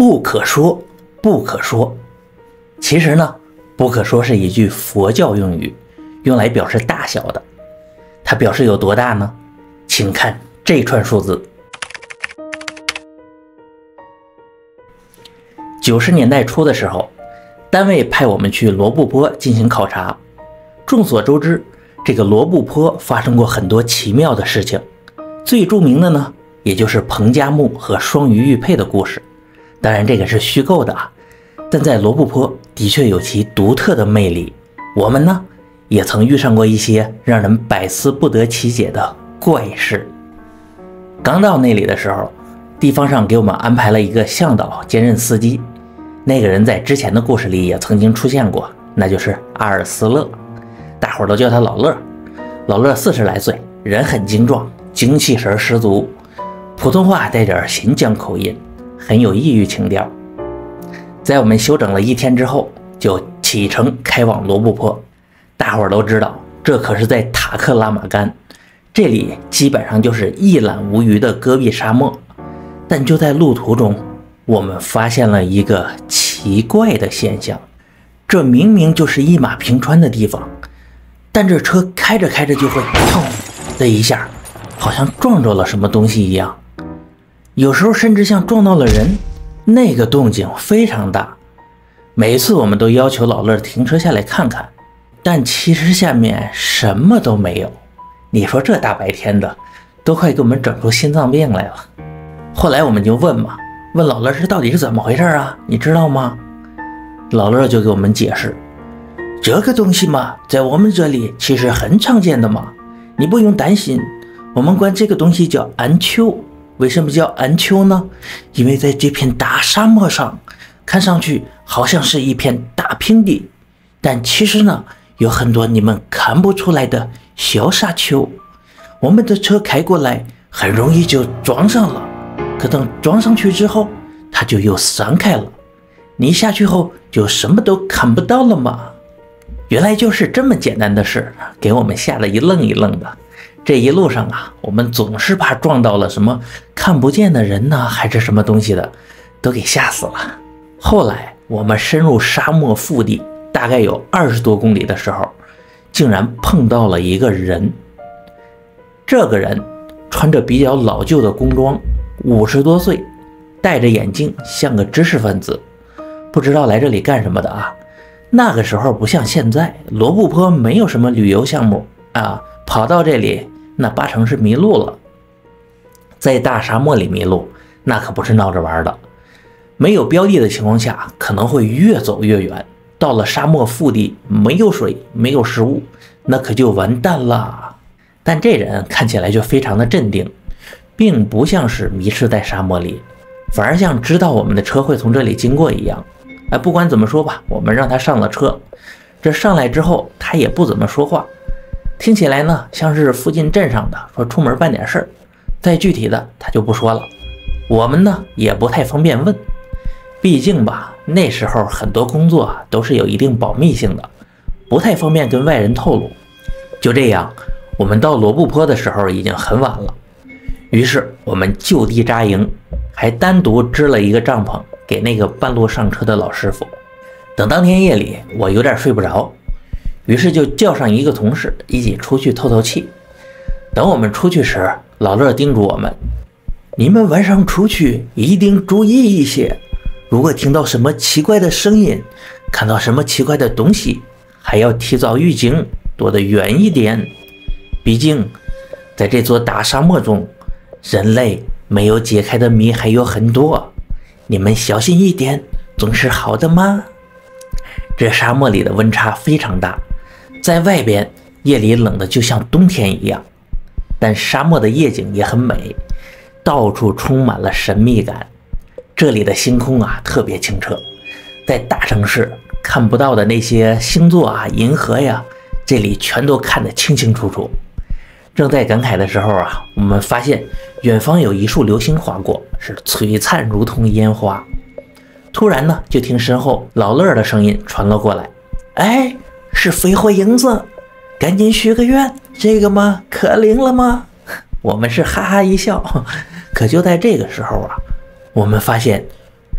不可说，不可说。其实呢，不可说是一句佛教用语，用来表示大小的。它表示有多大呢？请看这串数字。90年代初的时候，单位派我们去罗布泊进行考察。众所周知，这个罗布泊发生过很多奇妙的事情，最著名的呢，也就是彭加木和双鱼玉佩的故事。当然这个是虚构的啊，但在罗布泊的确有其独特的魅力。我们呢，也曾遇上过一些让人百思不得其解的怪事。刚到那里的时候，地方上给我们安排了一个向导兼任司机。那个人在之前的故事里也曾经出现过，那就是阿尔斯勒，大伙儿都叫他老乐。老乐40来岁，人很精壮，精气神十足，普通话带点新疆口音，很有异域情调。在我们休整了1天之后，就启程开往罗布泊。大伙儿都知道，这可是在塔克拉玛干，这里基本上就是一览无余的戈壁沙漠。但就在路途中，我们发现了一个奇怪的现象，这明明就是一马平川的地方，但这车开着开着就会砰的一下，好像撞着了什么东西一样，有时候甚至像撞到了人，那个动静非常大。每次我们都要求老乐停车下来看看，但其实下面什么都没有。你说这大白天的，都快给我们整出心脏病来了。后来我们就问老乐这到底是怎么回事啊？你知道吗？老乐就给我们解释，这个东西嘛，在我们这里其实很常见的嘛，你不用担心。我们管这个东西叫安丘。为什么叫安丘呢？因为在这片大沙漠上，看上去好像是一片大平地，但其实呢，有很多你们看不出来的小沙丘。我们的车开过来，很容易就撞上了。可等撞上去之后，它就又散开了，你下去后就什么都看不到了嘛。原来就是这么简单的事，给我们吓得一愣一愣的。这一路上啊，我们总是怕撞到了什么看不见的人呢，还是什么东西的，都给吓死了。后来我们深入沙漠腹地，大概有20多公里的时候，竟然碰到了一个人。这个人穿着比较老旧的工装，50多岁，戴着眼镜，像个知识分子，不知道来这里干什么的啊。那个时候不像现在，罗布泊没有什么旅游项目啊，跑到这里那8成是迷路了。在大沙漠里迷路，那可不是闹着玩的。没有标的的情况下，可能会越走越远，到了沙漠腹地，没有水，没有食物，那可就完蛋了。但这人看起来就非常的镇定，并不像是迷失在沙漠里，反而像知道我们的车会从这里经过一样。不管怎么说吧，我们让他上了车。这上来之后，他也不怎么说话，听起来呢像是附近镇上的，说出门办点事儿。再具体的他就不说了，我们呢也不太方便问，毕竟吧，那时候很多工作都是有一定保密性的，不太方便跟外人透露。就这样，我们到罗布泊的时候已经很晚了，于是我们就地扎营，还单独支了一个帐篷给那个半路上车的老师傅。等当天夜里我有点睡不着，于是就叫上一个同事一起出去透透气。等我们出去时，老乐叮嘱我们，你们晚上出去一定注意一些，如果听到什么奇怪的声音，看到什么奇怪的东西，还要提早预警，躲得远一点。毕竟在这座大沙漠中，人类没有解开的谜还有很多，你们小心一点总是好的吗？这沙漠里的温差非常大，在外边夜里冷得就像冬天一样，但沙漠的夜景也很美，到处充满了神秘感。这里的星空啊特别清澈，在大城市看不到的那些星座啊、银河呀，这里全都看得清清楚楚。正在感慨的时候啊，我们发现远方有一束流星划过，是璀璨如同烟花。突然呢，就听身后老乐的声音传了过来，哎，是飞火影子，赶紧许个愿，这个嘛可灵了吗？我们是哈哈一笑。可就在这个时候啊，我们发现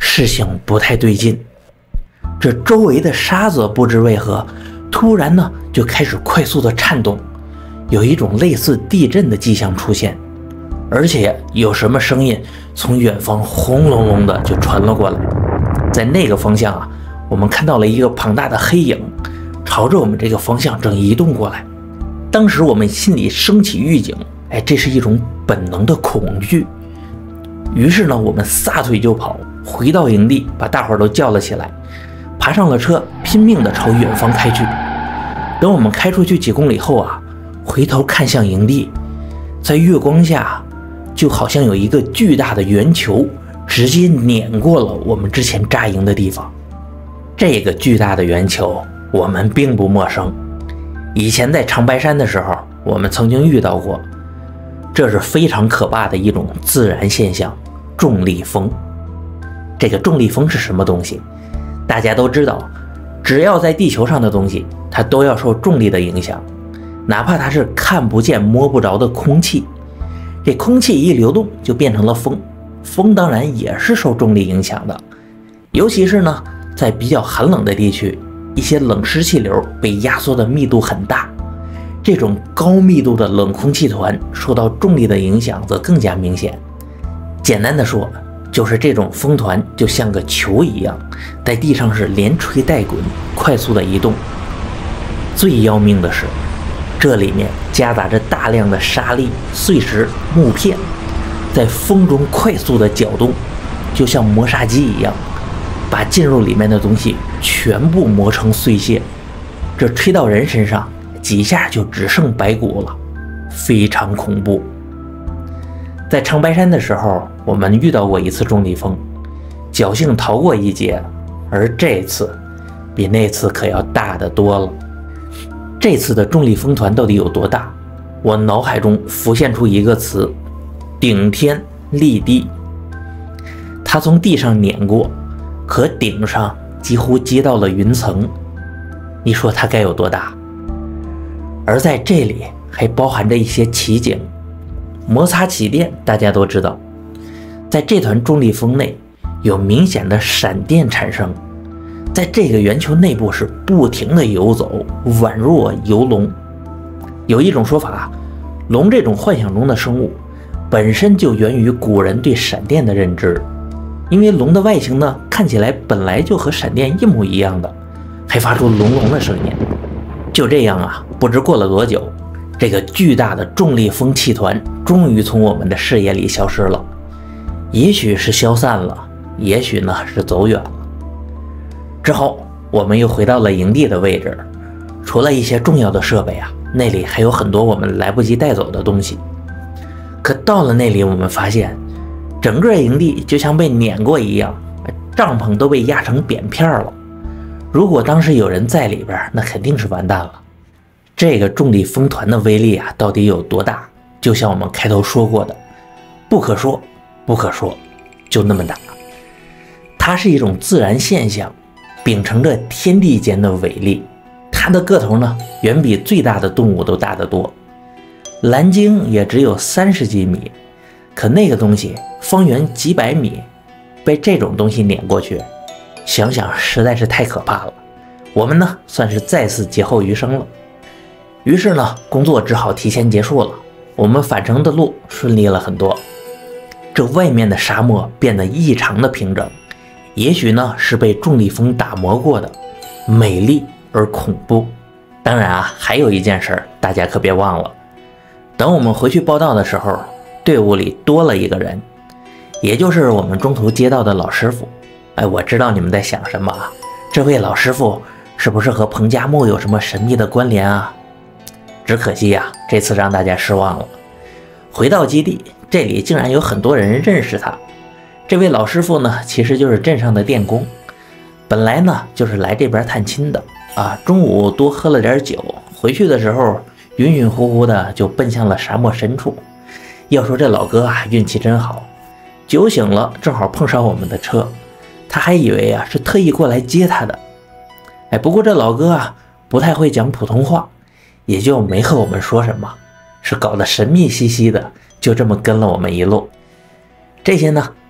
事情不太对劲。这周围的沙子不知为何突然呢就开始快速的颤动，有一种类似地震的迹象出现，而且有什么声音从远方轰隆隆的就传了过来。在那个方向啊，我们看到了一个庞大的黑影朝着我们这个方向正移动过来。当时我们心里升起预警，这是一种本能的恐惧。于是呢，我们撒腿就跑，回到营地，把大伙儿都叫了起来，爬上了车，拼命地朝远方开去。等我们开出去几公里后啊，回头看向营地，在月光下，就好像有一个巨大的圆球直接碾过了我们之前扎营的地方。这个巨大的圆球我们并不陌生，以前在长白山的时候我们曾经遇到过。这是非常可怕的一种自然现象，重力风。这个重力风是什么东西？大家都知道，只要在地球上的东西它都要受重力的影响，哪怕它是看不见摸不着的空气，这空气一流动就变成了风，风当然也是受重力影响的。尤其是呢在比较寒冷的地区，一些冷湿气流被压缩的密度很大，这种高密度的冷空气团受到重力的影响则更加明显。简单的说，就是这种风团就像个球一样，在地上是连吹带滚，快速的移动。最要命的是，这里面夹杂着大量的沙粒、碎石、木片，在风中快速的搅动，就像磨砂机一样，把进入里面的东西全部磨成碎屑。这吹到人身上，几下就只剩白骨了，非常恐怖。在长白山的时候，我们遇到过一次重力风，侥幸逃过一劫，而这次比那次可要大得多了。这次的重力风团到底有多大？我脑海中浮现出一个词：顶天立地。它从地上碾过，可顶上几乎接到了云层，你说它该有多大？而在这里还包含着一些奇景。摩擦起电大家都知道，在这团重力风内有明显的闪电产生，在这个圆球内部是不停的游走，宛若游龙。有一种说法，龙这种幻想中的生物本身就源于古人对闪电的认知，因为龙的外形呢看起来本来就和闪电一模一样的，还发出隆隆的声音。就这样啊，不知过了多久，这个巨大的重力风气团终于从我们的视野里消失了，也许是消散了，也许呢是走远了。之后我们又回到了营地的位置，除了一些重要的设备啊，那里还有很多我们来不及带走的东西。可到了那里，我们发现整个营地就像被碾过一样，帐篷都被压成扁片了。如果当时有人在里边，那肯定是完蛋了。这个重力风团的威力啊，到底有多大？就像我们开头说过的，不可说，不可说，就那么大。它是一种自然现象，秉承着天地间的伟力。它的个头呢，远比最大的动物都大得多。蓝鲸也只有30几米，可那个东西方圆几百米，被这种东西碾过去，想想实在是太可怕了。我们呢，算是再次劫后余生了。于是呢，工作只好提前结束了。我们返程的路顺利了很多，这外面的沙漠变得异常的平整，也许呢是被重力风打磨过的，美丽而恐怖。当然啊，还有一件事大家可别忘了，等我们回去报到的时候，队伍里多了一个人，也就是我们中途接到的老师傅。我知道你们在想什么啊？这位老师傅是不是和彭加木有什么神秘的关联啊？只可惜呀，这次让大家失望了。回到基地，这里竟然有很多人认识他。这位老师傅呢，其实就是镇上的电工，本来呢就是来这边探亲的啊。中午多喝了点酒，回去的时候晕晕乎乎的就奔向了沙漠深处。要说这老哥啊，运气真好，酒醒了正好碰上我们的车，他还以为啊是特意过来接他的。不过这老哥啊不太会讲普通话，也就没和我们说什么，是搞得神秘兮兮的，就这么跟了我们一路。这些呢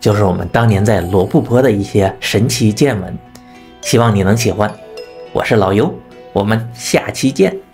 就是我们当年在罗布泊的一些神奇见闻，希望你能喜欢。我是老尤，我们下期见。